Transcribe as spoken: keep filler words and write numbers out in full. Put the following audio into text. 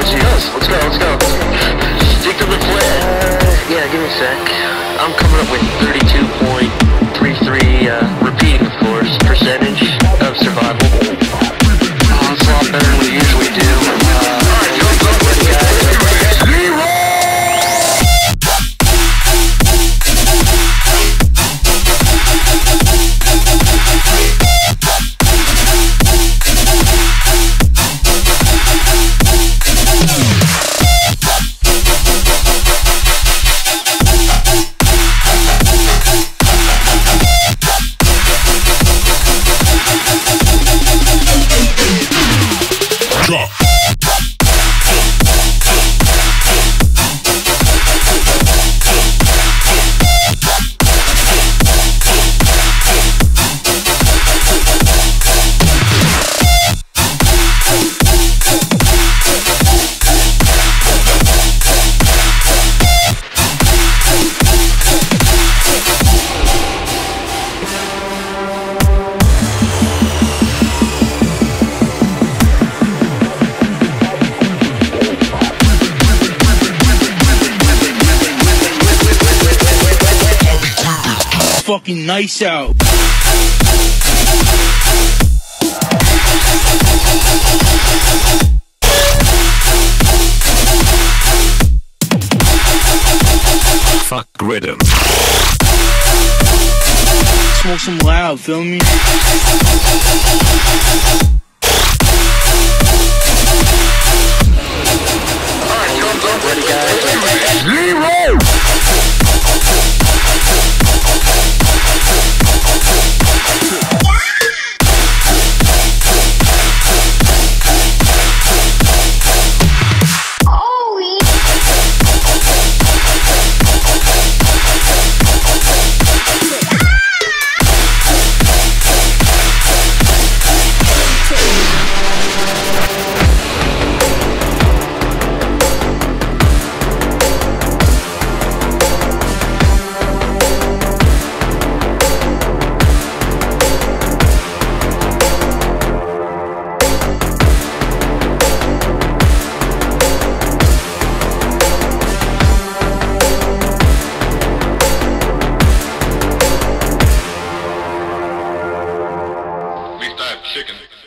Yes, let's go, let's go. Stick to the plan. Uh, yeah, give me a sec. I'm coming up with thirty-two point three three, uh, repeating, of course, percentage of survival. Oh, it's a lot better than we usually do. Uh, Alright, go, go, guys. Zero! Drop. Fucking nice out. Fuck rhythm. Smoke some loud, feel me? Alright, thumbs up, ready, guys. Zero! Chicken.